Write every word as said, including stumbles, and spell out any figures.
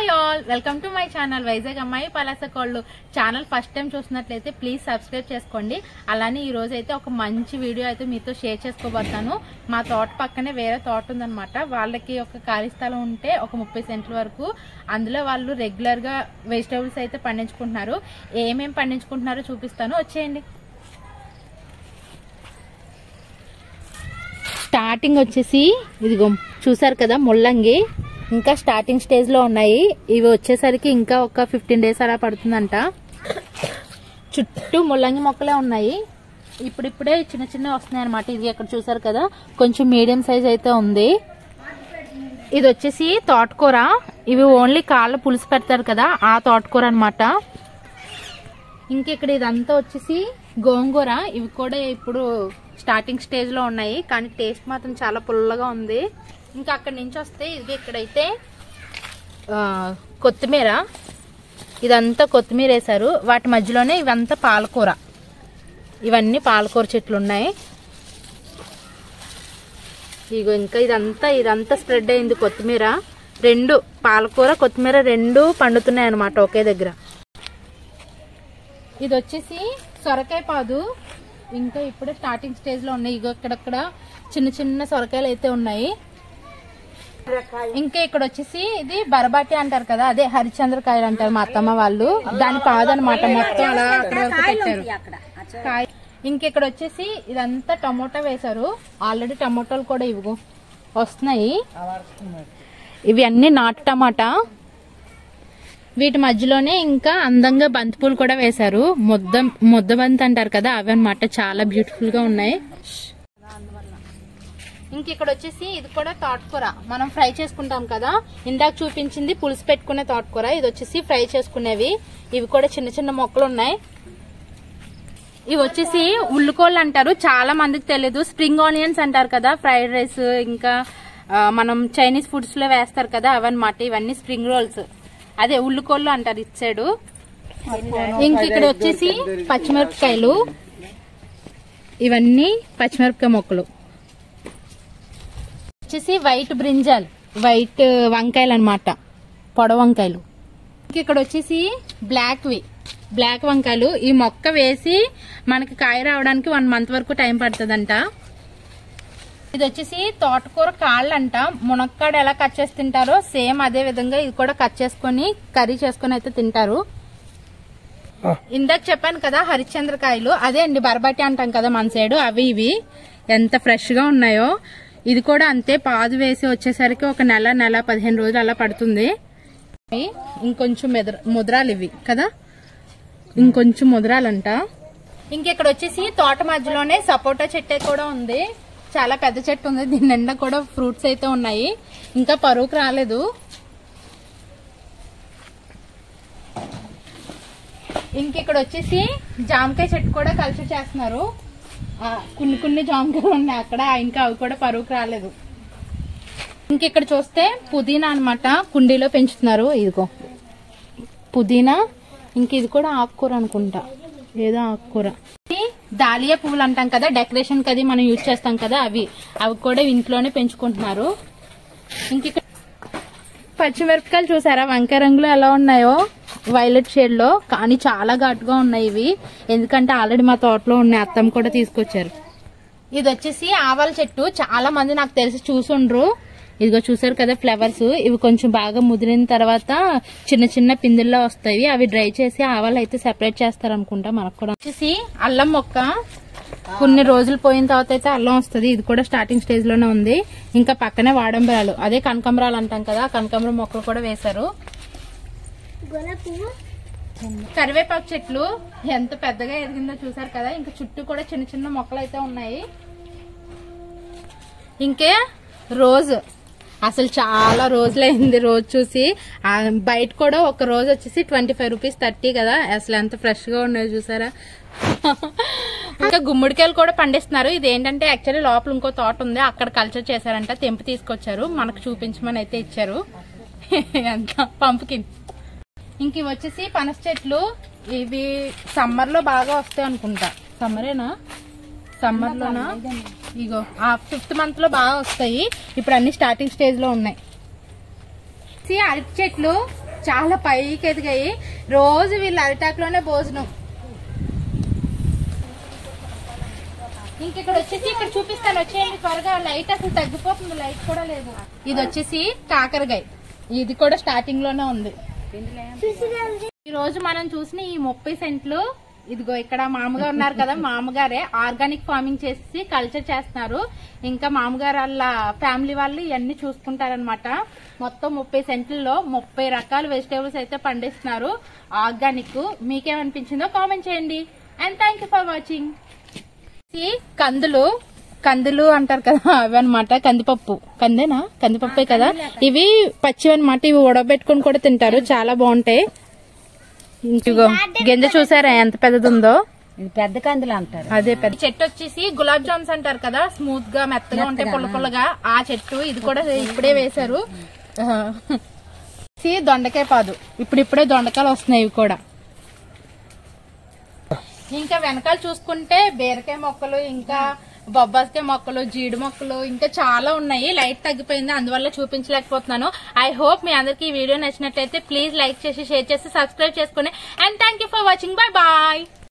Hi all, welcome to my channel Vizag అమ్మాయి పలాసకోళ్ళు. Channel first time చూసినట్లయితే ప్లీజ్ సబ్స్క్రైబ్ చేసుకోండి. అలానే ఈ రోజు అయితే ఒక మంచి వీడియో అయితే మీతో షేర్ చేసుకోబోతాను. మా తోట పక్కనే వేరే తోట ఉందనమాట. వాళ్ళకి ఒక ఖాళీ స్థలం ఉంటే ఒక ముప్పై సెంట్ల వరకు, అందులో వాళ్ళు రెగ్యులర్ గా వెజిటేబుల్స్ అయితే పండించుకుంటున్నారు. ఏమేమి పండించుకుంటున్నారో చూపిస్తాను, వచ్చేయండి. స్టార్టింగ్ వచ్చేసి ఇదిగో చూసారు కదా, ముల్లంగి ఇంకా స్టార్టింగ్ స్టేజ్ లో ఉన్నాయి. ఇవి వచ్చేసరికి ఇంకా ఒక ఫిఫ్టీన్ డేస్ అలా పడుతుందంట. చుట్టూ ముల్లంగి మొక్కలే ఉన్నాయి. ఇప్పుడిప్పుడే చిన్న చిన్న వస్తున్నాయి అనమాట. ఇది ఇక్కడ చూసారు కదా, కొంచెం మీడియం సైజ్ అయితే ఉంది. ఇది వచ్చేసి తోటకూర. ఇవి ఓన్లీ కాళ్ళ పులుసు పెడతారు కదా, ఆ తోటకూర అనమాట. ఇంక ఇక్కడ ఇదంతా వచ్చేసి గోంగూర. ఇవి కూడా ఇప్పుడు స్టార్టింగ్ స్టేజ్ లో ఉన్నాయి, కానీ టేస్ట్ మాత్రం చాలా పుల్లగా ఉంది. ఇంకా అక్కడి నుంచి వస్తే ఇది ఇక్కడైతే కొత్తిమీర. ఇదంతా కొత్తిమీర వేశారు. వాటి మధ్యలోనే ఇవంతా పాలకూర. ఇవన్నీ పాలకూర చెట్లు ఉన్నాయి. ఇగో ఇంకా ఇదంతా ఇదంతా స్ప్రెడ్ అయింది కొత్తిమీర. రెండు పాలకూర కొత్తిమీర రెండు పండుతున్నాయి అన్నమాట ఒకే దగ్గర. ఇది వచ్చేసి సొరకాయ పాదు. ఇంకా ఇప్పుడే స్టార్టింగ్ స్టేజ్ లో ఉన్నాయి. ఇగో ఇక్కడక్కడ చిన్న చిన్న సొరకాయలు అయితే ఉన్నాయి. ఇంకా ఇక్కడ వచ్చేసి ఇది బరబాటి అంటారు కదా, అదే హరిచంద్రకాయలు అంటారు మా అత్తమ్మ వాళ్ళు. దాని పాదు అనమాట. మొత్తం అలా అక్కడ వరకు పెట్టారు కాయ. ఇంక ఇక్కడ వచ్చేసి ఇదంతా టమోటా వేశారు. ఆల్రెడీ టమోటాలు కూడా ఇవి వస్తున్నాయి. ఇవి అన్ని నాటు టమాటా. వీటి మధ్యలోనే ఇంకా అందంగా బంతిపూలు కూడా వేశారు. ముద్ద ముద్ద బంతి అంటారు కదా, అవి అనమాట. చాలా బ్యూటిఫుల్ గా ఉన్నాయి. ఇంక ఇక్కడ వచ్చేసి ఇది కూడా తోటకూర. మనం ఫ్రై చేసుకుంటాం కదా, ఇందాక చూపించింది పులుసు పెట్టుకునే తోటకూర. ఇది వచ్చేసి ఫ్రై చేసుకునేవి. ఇవి కూడా చిన్న చిన్న మొక్కలు ఉన్నాయి. ఇవి వచ్చేసి ఉల్లికోళ్ళు అంటారు, చాలా మందికి తెలియదు. స్ప్రింగ్ ఆనియన్స్ అంటారు కదా, ఫ్రైడ్ రైస్ ఇంకా మనం చైనీస్ ఫుడ్స్ లో వేస్తారు కదా, అవన్నమాట. ఇవన్నీ స్ప్రింగ్ రోల్స్, అదే ఉల్లికోళ్ళు అంటారు ఇటు సైడు. ఇంక ఇక్కడ వచ్చేసి పచ్చిమిరపకాయలు. ఇవన్నీ పచ్చిమిరపకాయ మొక్కలు. వచ్చేసి వైట్ బ్రింజాల్, వైట్ వంకాయలు అనమాట, పొడవ వంకాయలు. ఇక్కడ వచ్చేసి బ్లాక్ వి బ్లాక్ వంకాయలు. ఈ మొక్క వేసి మనకి కాయ రావడానికి వన్ మంత్ వరకు టైం పడుతుందంట. ఇది వచ్చేసి తోటకూర కాళ్ళు అంట. మునక్కాడ ఎలా కట్ చేసి తింటారో సేమ్ అదే విధంగా ఇది కూడా కట్ చేసుకుని కర్రీ చేసుకుని అయితే తింటారు. ఇందాక చెప్పాను కదా హరిశ్చంద్రకాయలు, అదే అండి బరబాటి అంటాం కదా మన సైడు. అవి ఇవి ఎంత ఫ్రెష్ గా ఉన్నాయో. ఇది కూడా అంతే, పాదు వేసి వచ్చేసరికి ఒక నెల నెల పదిహేను రోజులు అలా పడుతుంది. ఇంకొంచెం ముద్రాలు ఇవి కదా, ఇంకొంచెం ముద్రాలంట. ఇంకెక్కడ వచ్చేసి తోట మధ్యలోనే సపోటా చెట్టు కూడా ఉంది. చాలా పెద్ద చెట్టు ఉంది. దీని నిండా కూడా ఫ్రూట్స్ అయితే ఉన్నాయి. ఇంకా పరువుకు రాలేదు. ఇంకెక్కడ వచ్చేసి జామకాయ చెట్టు కూడా కల్చర్ చేస్తున్నారు. కొన్ని కొన్ని జామకాయలు ఉన్నాయి అక్కడ, ఇంకా అవి కూడా పరువుకు రాలేదు. ఇంకెక్కడ చూస్తే పుదీనా అనమాట, కుండీలో పెంచుతున్నారు. ఇదిగో పుదీనా. ఇంక ఇది కూడా ఆకుకూర అనుకుంటా, ఏదో ఆకుకూర. దాలియా పువ్వులు అంటాం కదా, డెకరేషన్ కది మనం యూజ్ చేస్తాం కదా, అవి అవి కూడా ఇంట్లోనే పెంచుకుంటున్నారు. ఇంక పచ్చిమిరపకాయలు చూసారా వంకాయ రంగులో ఎలా ఉన్నాయో, వైలెట్ షేడ్ లో, కానీ చాలా ఘాటుగా ఉన్నాయి ఇవి. ఎందుకంటే ఆల్రెడీ మా తోటలో ఉన్నాయి, అత్తమ్మ కూడా తీసుకొచ్చారు. ఇది వచ్చేసి ఆవాల చెట్టు. చాలా మంది నాకు తెలిసి చూసుండ్రు. ఇదిగో చూసారు కదా ఫ్లవర్స్. ఇవి కొంచెం బాగా ముదిరిన తర్వాత చిన్న చిన్న పిందెల్లో వస్తాయి. అవి డ్రై చేసి ఆవాలు అయితే సెపరేట్ చేస్తారు అనుకుంటా. మనకు కూడా వచ్చేసి అల్లం మొక్క. కొన్ని రోజులు పోయిన తర్వాత అయితే అల్లం వస్తుంది. ఇది కూడా స్టార్టింగ్ స్టేజ్ లోనే ఉంది. ఇంకా పక్కనే వాడంబరాలు, అదే కనకాంబరాలు అంటాం కదా, కనకాంబరం మొక్కలు కూడా వేశారు. కరివేపాకు చెట్లు ఎంత పెద్దగా ఎదిగిందో చూసారు కదా. ఇంకా చుట్టూ కూడా చిన్న చిన్న మొక్కలు అయితే ఉన్నాయి. ఇంకే రోజు అసలు చాలా రోజులైంది రోజు చూసి. బయట కూడా ఒక రోజు వచ్చేసి ట్వంటీ ఫైవ్ రూపీస్ థర్టీ కదా. అసలు ఎంత ఫ్రెష్ గా ఉన్నాయో చూసారా. ఇంకా గుమ్మడికాయలు కూడా పండిస్తున్నారు. ఇది ఏంటంటే యాక్చువల్లీ లోపల ఇంకో తోట ఉంది, అక్కడ కల్చర్ చేశారంట. తెంపి తీసుకొచ్చారు, మనకు చూపించమని అయితే ఇచ్చారు. ఎంత పంపుకిన్. ఇంక ఇవి వచ్చేసి పనస చెట్లు. ఇవి సమ్మర్ లో బాగా వస్తాయి అనుకుంటా. సమ్మరేనా, సమ్మర్ లోనా? ఇగో ఆ ఫిఫ్త్ మంత్ లో బాగా వస్తాయి. ఇప్పుడు అన్ని స్టార్టింగ్ స్టేజ్ లో ఉన్నాయి. అరటి చెట్లు చాలా పైకి ఎదిగాయి. రోజు వీళ్ళు అరిటాకులోనే భోజనం. ఇంక ఇక్కడ వచ్చేసి ఇక్కడ చూపిస్తాను, వచ్చేయండి త్వరగా. లైట్ అసలు తగ్గిపోతుంది, లైట్ కూడా లేదు. ఇది వచ్చేసి కాకరకాయ, ఇది కూడా స్టార్టింగ్ లోనే ఉంది. ఈ రోజు మనం చూసిన ఈ ముప్పై సెంట్లు, ఇదిగో ఇక్కడ మామగారు ఉన్నారు కదా, మామగారే ఆర్గానిక్ ఫార్మింగ్ చేసి కల్చర్ చేస్తున్నారు. ఇంకా మామగారు వాళ్ళ ఫ్యామిలీ వాళ్ళు ఇవన్నీ చూసుకుంటారనమాట. మొత్తం ముప్పై సెంట్లలో ముప్పై రకాల వెజిటేబుల్స్ అయితే పండిస్తున్నారు ఆర్గానిక్. మీకేమనిపించిందో కామెంట్ చేయండి. And thank you for watching. కందులు కందులు అంటారు కదా, అవి అనమాట. కందిపప్పు, కందేనా? కందిపప్పే కదా. ఇవి పచ్చివి అనమాట. ఇవి ఉడబెట్టుకుని కూడా తింటారు, చాలా బాగుంటాయి. ఇంకో గింజ చూసారా ఎంత పెద్దది ఉందో? పెద్ద కందులు అంటారు. అదే పెద్ద చెట్టు వచ్చేసి గులాబ్ జామ్స్ అంటారు కదా, స్మూత్ గా మెత్తగా ఉంటాయి పుల్ల పుల్లగా, ఆ చెట్టు. ఇది కూడా ఇప్పుడే వేశారు. దొండకాయ పాదు, ఇప్పుడు ఇప్పుడే దొండకాయలు వస్తున్నాయి ఇవి కూడా. ఇంకా వెనకాల చూసుకుంటే బీరకాయ మొక్కలు, ఇంకా బొబ్బాసకాయ మొక్కలు, జీడి మొక్కలు, ఇంకా చాలా ఉన్నాయి. లైట్ తగ్గిపోయింది, అందువల్ల చూపించలేకపోతున్నాను. ఐ హోప్ మీ అందరికి ఈ వీడియో నచ్చినట్లయితే ప్లీజ్ లైక్ చేసి, షేర్ చేసి, సబ్స్క్రైబ్ చేసుకోండి. And thank you for watching. Bye bye.